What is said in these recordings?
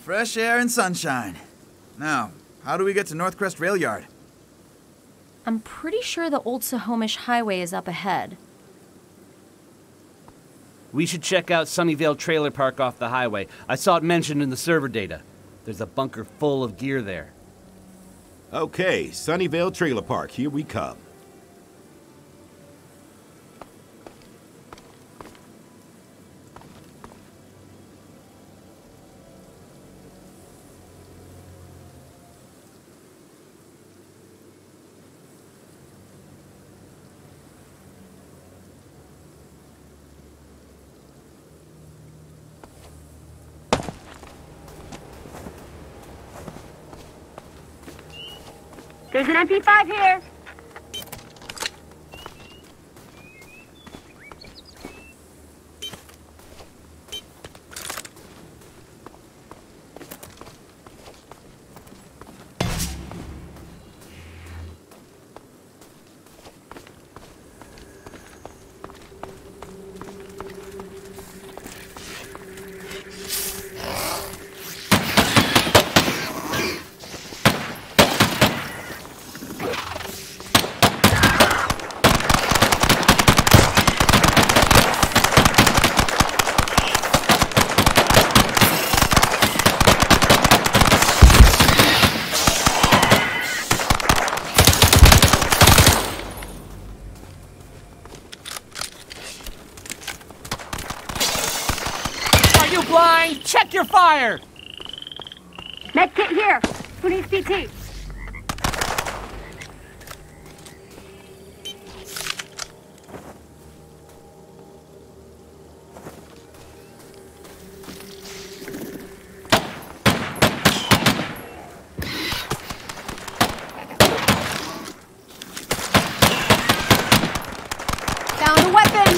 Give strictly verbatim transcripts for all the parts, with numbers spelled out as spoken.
Fresh air and sunshine. Now, how do we get to Northcrest Rail Yard? I'm pretty sure the old Sahamish Highway is up ahead. We should check out Sunnyvail Trailer Park off the highway. I saw it mentioned in the server data. There's a bunker full of gear there. Okay, Sunnyvail Trailer Park, here we come. There's an M P five here. Check your fire! Medkit here. Who needs P T? Found a weapon.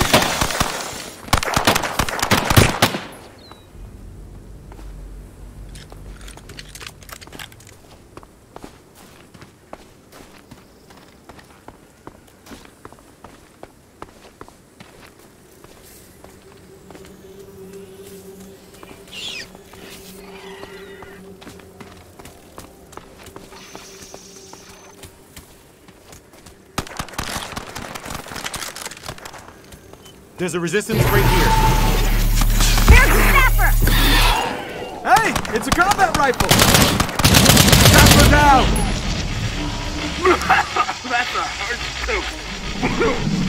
There's a resistance right here. Here's the snapper! Hey, it's a combat rifle! Snapper down! That's a hard scoop.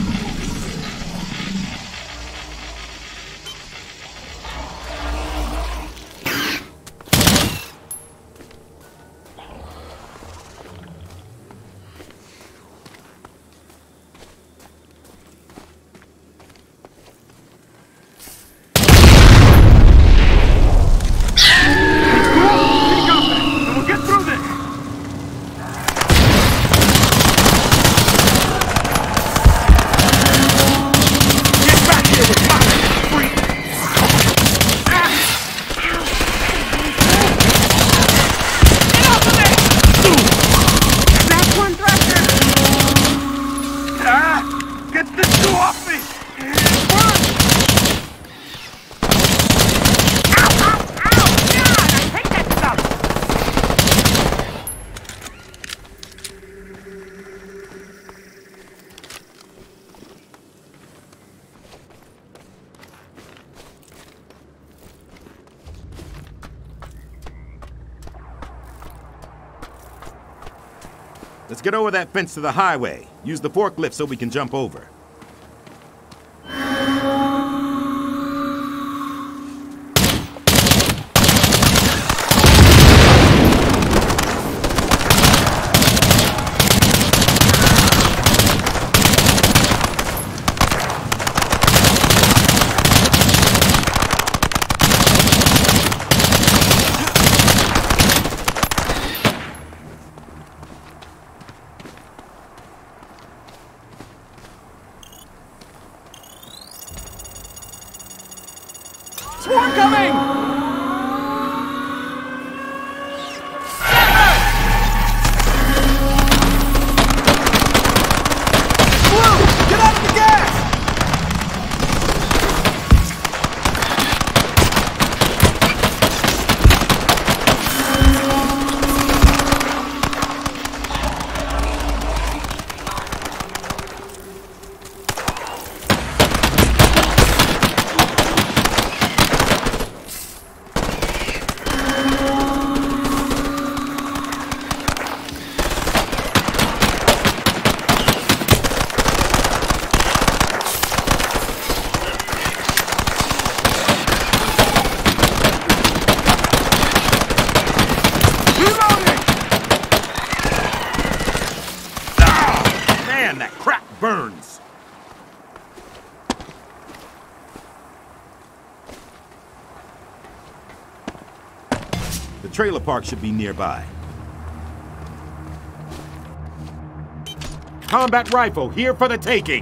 Let's get over that fence to the highway. Use the forklift so we can jump over. Swarm coming! Blue, get out of the gas! Man, that crap burns! The trailer park should be nearby. Combat rifle, here for the taking!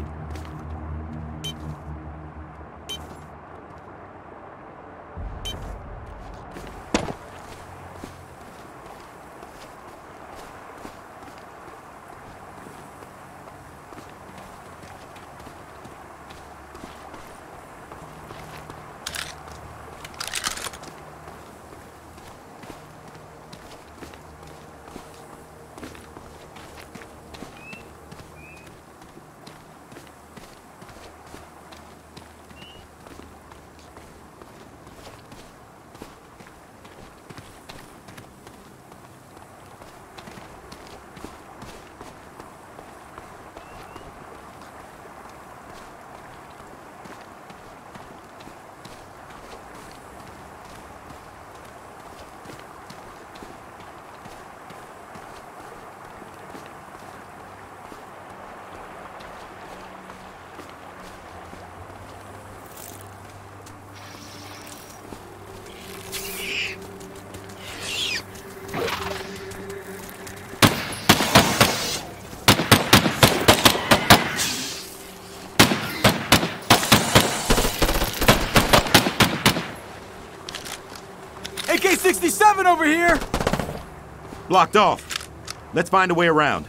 A K sixty-seven over here! Blocked off. Let's find a way around.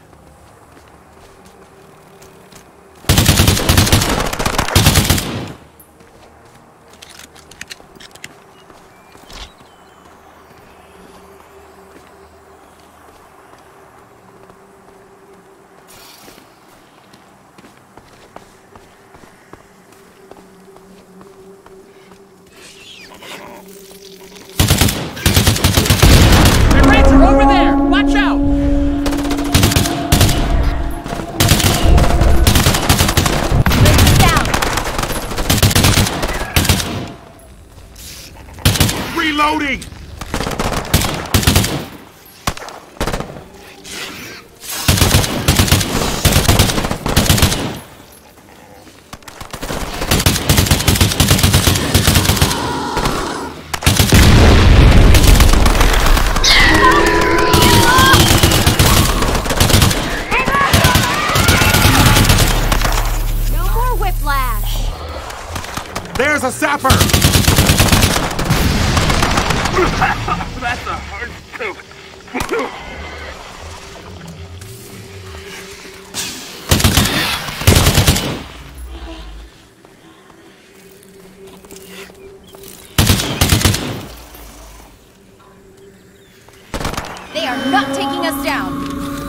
Over there! Watch out! Down. Reloading! There's a sapper! That's a hard scoop. They are not taking us down.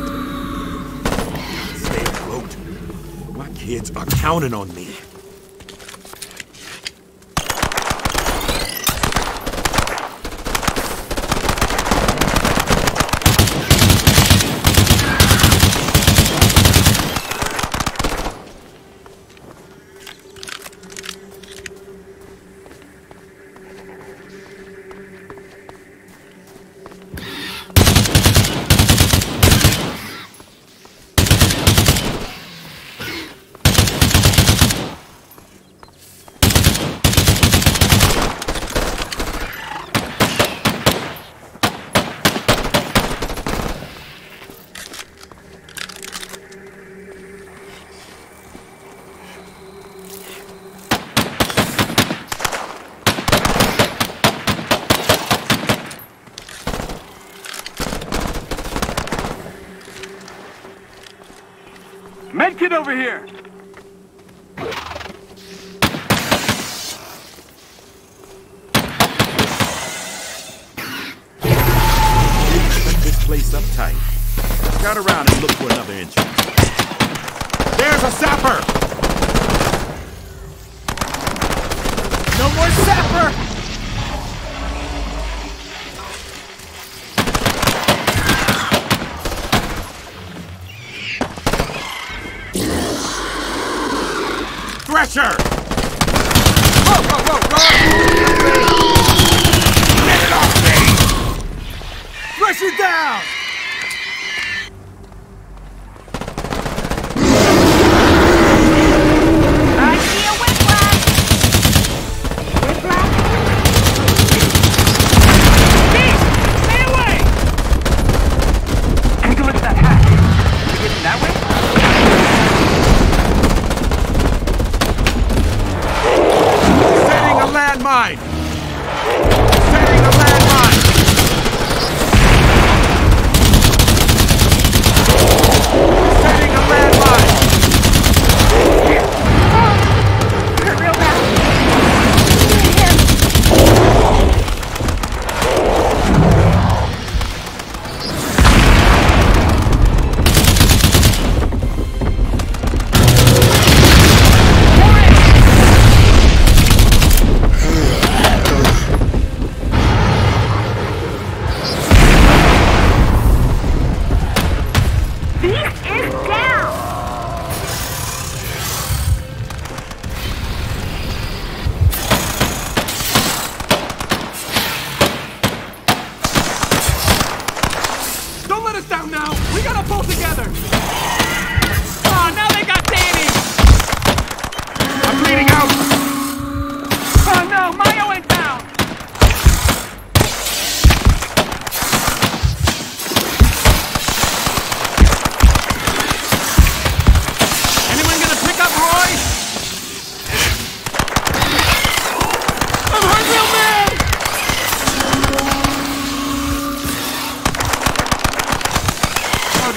Stay afloat. My kids are counting on me. Medkit over here! Set this place up tight. Scout around and look for another entrance. There's a sapper! No more sapper! Thresher! Whoa, whoa, whoa, wrong! Get it off me! Thresher down!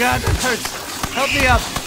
God, that hurts. Help me up.